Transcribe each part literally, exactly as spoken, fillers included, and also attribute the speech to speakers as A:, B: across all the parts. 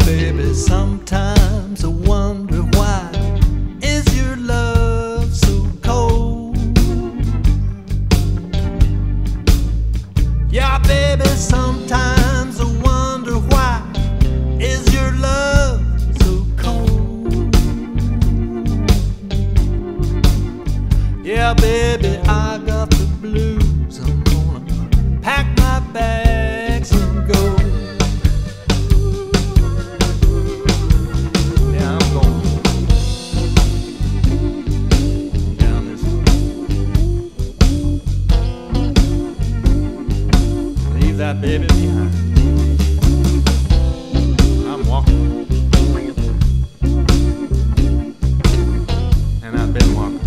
A: baby, sometimes I wonder why is your love so cold? Yeah, baby, sometimes I wonder why is your love so cold? Yeah, baby, I got the blues. I'm gonna pack my bags and go. Yeah, I'm going down this way. Leave that baby behind. I'm walking, and I've been walking,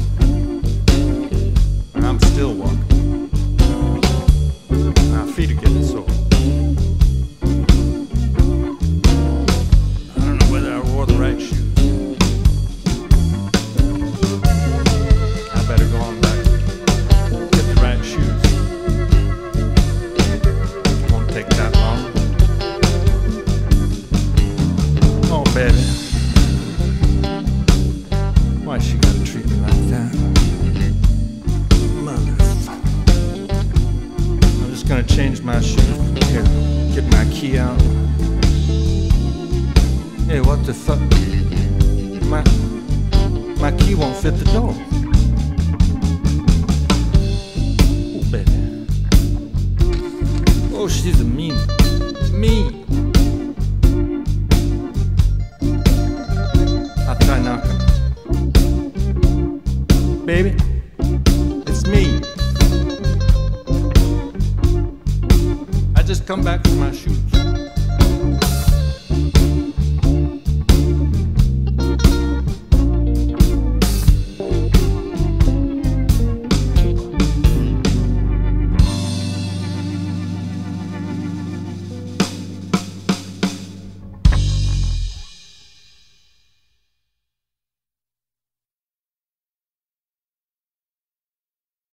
A: and I'm still walking. My feet are getting sore. I don't know whether I wore the right shoes. I better go on back, get the right shoes. It won't take that long. Oh, baby, why she gotta treat me like that? Motherfucker. I'm just gonna change my shoes. Here, get my key out. Hey, what the fuck? My, my key won't fit the door. Oh, baby. Oh, she's a mean, mean. I'll try knocking. Baby, it's me. I just come back from my shoes.